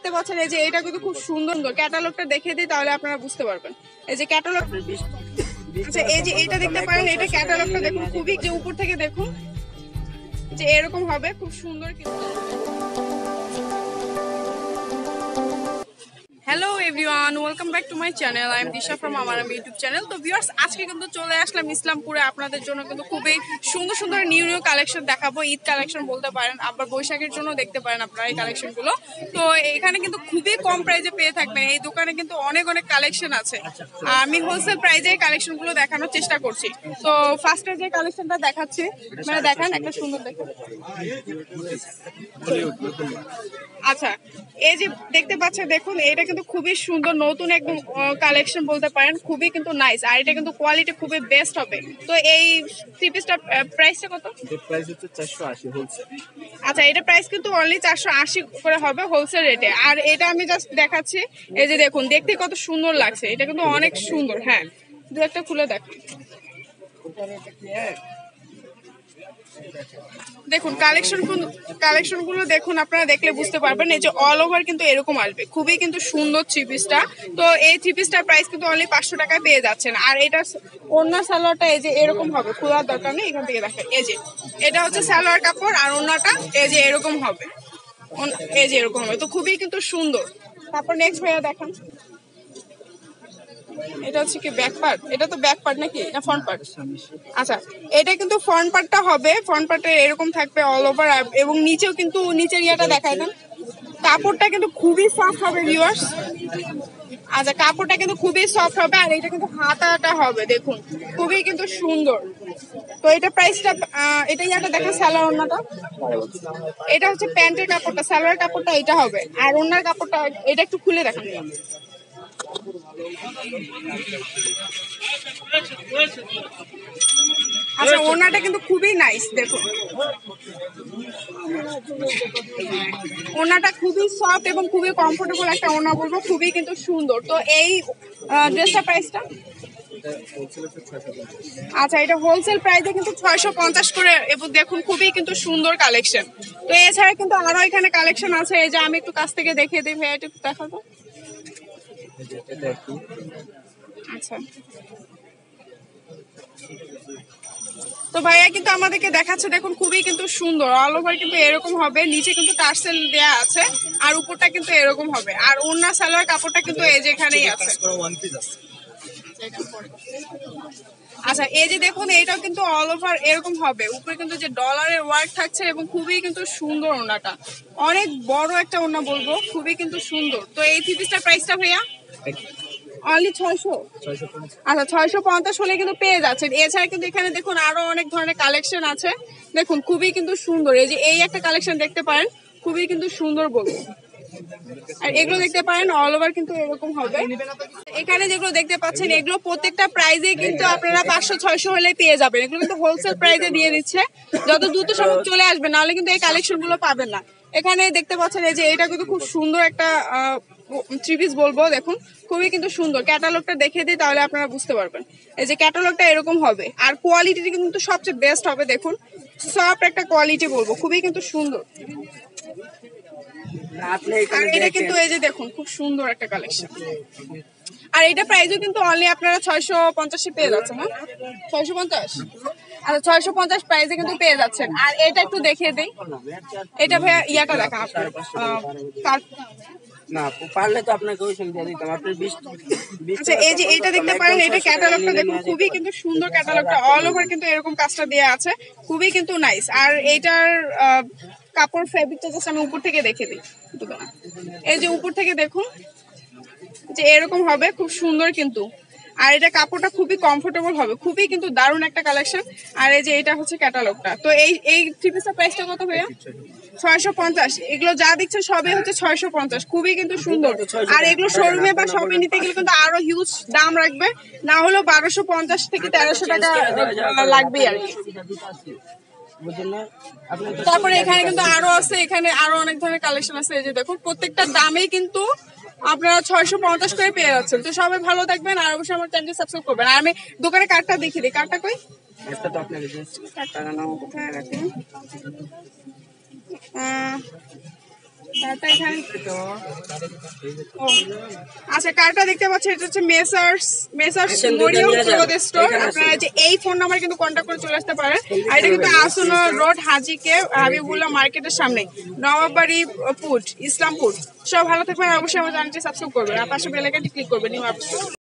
দেখতে পাচ্ছেন এই যে এটা কিন্তু খুব সুন্দর, ক্যাটালগটা দেখে দিই তাহলে আপনারা বুঝতে পারবেন। এই যে ক্যাটালগ, আচ্ছা এই যে এটা দেখতে পারেন, এটা ক্যাটালগটা দেখুন, খুবই যে উপর থেকে দেখুন যে এরকম হবে, খুব সুন্দর কিন্তু। Hello everyone, welcome back to my channel. I am Disha from আমার ইউটিউব চ্যানেল। তো ভিউয়ার্স, আজকে কিন্তু চলে আসলাম ইসলামপুরে আপনাদের জন্য কিন্তু খুবই সুন্দর সুন্দর নিউ কালেকশন দেখাবো। ঈদ কালেকশন বলতে পারেন, আবার বৈশাখের জন্য দেখতে পারেন আপনারা এই কালেকশনগুলো। তো এখানে কিন্তু খুবই কম প্রাইসে পেয়ে থাকবেন। এই দোকানে কিন্তু অনেক কালেকশন আছে। আমি হোলসেল প্রাইসে এই কালেকশনগুলো দেখানোর চেষ্টা করছি। তো ফার্স্টে যে কালেকশনটা দেখাচ্ছি, মানে দেখান একটা সুন্দর দেখুন। আচ্ছা এই যে দেখতে পাচ্ছেন দেখুন, এটা কিন্তু খুবই সুন্দর নতুন একদম কালেকশন বলতে পারেন, খুবই কিন্তু নাইস। আর এটা কিন্তু কোয়ালিটি খুবই বেস্ট হবে। তো এই থ্রি পিসটা প্রাইসটা কত? প্রাইস হচ্ছে 480 হোলসেল। আচ্ছা এটা প্রাইস কিন্তু অনলি 480 করে হবে হোলসেল রেটে। আর এটা আমি জাস্ট দেখাচ্ছি, এই যে দেখুন দেখতে কত সুন্দর লাগছে, এটা কিন্তু অনেক সুন্দর। হ্যাঁ দু একটা খুলে দেখুন, দেখুন কালেকশন গুলো দেখুন, আপনারা দেখলে বুঝতে পারবেন। এই যে অল ওভার কিন্তু এরকম আসবে, খুবই কিন্তু সুন্দর থ্রি পিসটা। তো এই থ্রি পিসটার প্রাইস কিন্তু অনলি 500 টাকায় পেয়ে যাচ্ছেন। আর এটা ওড়না সালোয়ারটা এই যে এরকম হবে, খোলার দরকার নেই, এখান থেকে দেখেন। এই যে এটা হচ্ছে সালোয়ার কাপড়, আর ওড়নাটা এই যে এরকম হবে, এই যে এরকম হবে। তো খুবই কিন্তু সুন্দর। তারপর নেক্সট ভাইয়া দেখান, এটা হচ্ছে কি ব্যাক পার্ট? এটা তো ব্যাক পার্ট নাকি না ফ্রন্ট পার্ট? আচ্ছা এটা কিন্তু ফ্রন্ট পার্টটা হবে, ফ্রন্ট পার্টে এরকম থাকবে অল ওভার, এবং নিচেও কিন্তু নিচের ইয়াটা দেখায় দেন। কাপড়টা কিন্তু খুবই সফট হবে ভিউয়ার্স। আচ্ছা কাপড়টা কিন্তু খুবই সফট হবে, আর এটা কিন্তু হাতাটা হবে দেখুন, খুবই কিন্তু সুন্দর। তো এটা প্রাইসটা, এটা ইয়াটা দেখেন সালোয়ার ওড়নাটা, এটা হচ্ছে প্যান্টের কাপড়টা, সালোয়ার কাপড়টা এটা হবে, আর ওড়নার কাপড়টা এটা একটু খুলে দেখেন। আচ্ছা ওড়নাটা কিন্তু খুবই নাইস দেখুন, ওড়নাটা খুবই সফট এবং খুবই কমফোর্টেবল একটা ওড়না বলবো, খুবই কিন্তু সুন্দর। তো এই ড্রেসটা প্রাইসটা, আচ্ছা এটা হোলসেল প্রাইসে কিন্তু 650 করে, এবং দেখুন খুবই কিন্তু সুন্দর কালেকশন। তো এছাড়া কিন্তু আরো এখানে কালেকশন আছে, এই যে আমি একটু কাছ থেকে দেখিয়ে দিই ভাইয়া, একটু দেখাবো। আচ্ছা তো ভাইয়া কিন্তু আমাদেরকে দেখাচ্ছে দেখুন, খুবই কিন্তু সুন্দর। অল ওভার কিন্তু এরকম হবে, নিচে কিন্তু টার্সেল দেয়া আছে, আর উপরটা কিন্তু এরকম হবে, আর ওড়না সালোয়ার কাপড়টা কিন্তু এই যে এখানেই আছে। আচ্ছা এই যে দেখুন, এইটাও কিন্তু অল ওভার এরকম হবে, উপরে কিন্তু যে ডলারের ওয়ার্ক থাকছে, এবং খুবই কিন্তু সুন্দর। ওড়নাটা অনেক বড় একটা ওড়না বলবো, খুবই কিন্তু সুন্দর। তো এই থ্রি পিসটার প্রাইসটা ভাইয়া অনলি 600। আচ্ছা 650 হলে কিন্তু পেয়ে যাচ্ছেন। এছাড়া কিন্তু এখানে দেখুন আরো অনেক ধরনের কালেকশন আছে, দেখুন খুবই কিন্তু সুন্দর। এই যে এই একটা কালেকশন দেখতে পারেন, খুবই কিন্তু সুন্দর বলবো। আর এগুলো দেখতে পারেন অল ওভার কিন্তু এরকম হবে। এখানে যেগুলো দেখতে পাচ্ছেন, এগুলো প্রত্যেকটা প্রাইজে কিন্তু আপনারা 500-600 হলে পেয়ে যাবেন। এগুলো কিন্তু হোলসেল প্রাইজে দিয়ে দিচ্ছে, যত দ্রুত সম্ভব চলে আসবে, নাহলে কিন্তু এই কালেকশন গুলো পাবেন না। এখানে দেখতে পাচ্ছেন এই যে এটা কিন্তু খুব সুন্দর একটা থ্রি পিস বলবো, দেখুন খুবই কিন্তু সুন্দর। ক্যাটালগটা দেখে দিই তাহলে আপনারা বুঝতে পারবেন। এই যে ক্যাটালগটা এরকম হবে, আর কোয়ালিটিটা কিন্তু সবচেয়ে বেস্ট হবে, দেখুন সফট একটা কোয়ালিটি বলবো, খুবই কিন্তু সুন্দর। আর এটা কিন্তু এই যে দেখুন খুব সুন্দর একটা কালেকশন। আর এটা প্রাইসও কিন্তু অনলি আপনারা 650 পেয়ে যাচ্ছেন। হ্যাঁ 650, আচ্ছা 650 প্রাইসে কিন্তু পেয়ে যাচ্ছেন। আর এটা একটু দেখিয়ে দিই, এটা ভাইয়া ইয়াটা দেখা আপনার না পারলে তো আপনাকে ওই সঙ্গে দিয়ে দিতাম, আপনার 20। আচ্ছা এই যে এটা দেখতে পারেন, এটা ক্যাটালগটা দেখুন, খুবই কিন্তু সুন্দর ক্যাটালগটা, অল ওভার কিন্তু এরকম কাজটা দেওয়া আছে, খুবই কিন্তু নাইস। আর এইটার কাপড় ফেব্রিকটা জাস্ট আমি উপর থেকে দেখে দিই, এই যে উপর থেকে দেখুন যে এরকম হবে, খুব সুন্দর কিন্তু। আর এটা কাপড়টা খুবই কমফোর্টেবল হবে, খুবই কিন্তু দারুণ একটা কালেকশন। আর এই যে এটা হচ্ছে ক্যাটালগটা। তো এই থ্রি পিসের প্রাইসটা কত ভাইয়া? 650। এগুলো যা দিচ্ছে সবই হচ্ছে 650, খুবই কিন্তু সুন্দর। আর এগুলো শোরুমে বা শপে নিতে গেলে কিন্তু আরো হিউজ দাম রাখবে, না হলেও 1250 থেকে 1300 টাকা লাগবে আর কি। তারপরে এখানে কিন্তু আরো আছে, এখানে আরো অনেক ধরনের কালেকশন আছে। এই যে দেখুন প্রত্যেকটা দামে কিন্তু আপনারা 650 করে পেয়ে যাচ্ছেন। তো সবাই ভালো থাকবেন, আর অবশ্যই আমার চ্যানেল সাবস্ক্রাইব করবেন। আর আমি দোকানে কার্ডটা দেখিয়ে দিই, কার্ডটা কই? কার্ডটা নাও কোথায় রাখেন? কার্ডটা এখানে ও আচ্ছা, কার্ডটা দেখতে পাচ্ছেন, এটা হচ্ছে মেসার্স মরিয়ম ক্লোথ স্টোর। আপনারা যে এই ফোন নাম্বার কিন্তু কন্ট্যাক্ট করে চলে আসতে পারেন। আর এটা কিন্তু আসুন রোড হাজিকে হাবিবুল্লাহ মার্কেটের সামনে, নবাববাড়ি পুট, ইসলামপুর। সব ভালো থাকবেন, অবশ্যই আমার চ্যানেলটি সাবস্ক্রাইব করবেন আর পাশে বেল আইকনটি ক্লিক করবেন নিউ আপডেট